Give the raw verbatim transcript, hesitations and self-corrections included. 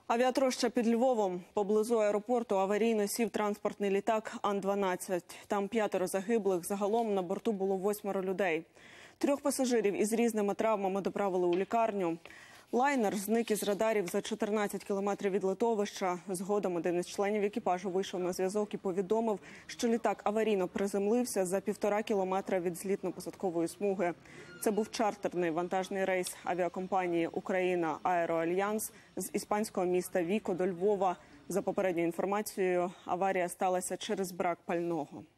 Авіатроща під Львовом. Поблизу аеропорту аварійно сів транспортний літак Ан дванадцять. Там п'ятеро загиблих. Загалом на борту було восьмеро людей. Трьох пасажирів із різними травмами доправили у лікарню. Лайнер зник із радарів за чотирнадцять кілометрів від литовища. Згодом один із членів екіпажу вийшов на зв'язок і повідомив, що літак аварійно приземлився за півтора кілометра від злітно-посадкової смуги. Це був чартерний вантажний рейс авіакомпанії «Україна Аероальянс» з іспанського міста Віко до Львова. За попередньою інформацією, аварія сталася через брак пального.